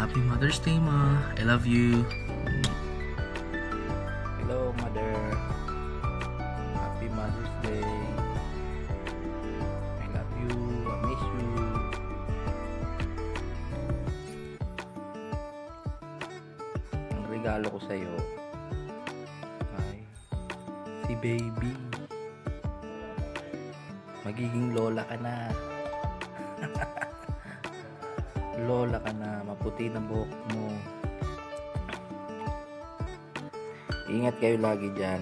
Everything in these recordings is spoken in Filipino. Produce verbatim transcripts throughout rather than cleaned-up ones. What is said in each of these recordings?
Happy Mother's Day, Ma. I love you. Hello, Mother. Happy Mother's Day. I love you. I miss you. Ang regalo ko sa'yo ay si Baby. Magiging lola ka na. Lola ka na. Maputi na buhok mo. Ingat kayo lagi dyan.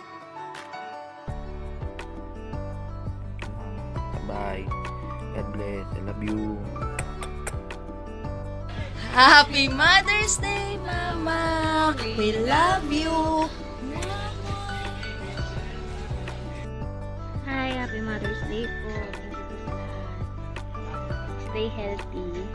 Bye. God bless. I love you. Happy Mother's Day, Mama! We love you! Hi, happy Mother's Day po. Thank you po sa lahat. Stay healthy.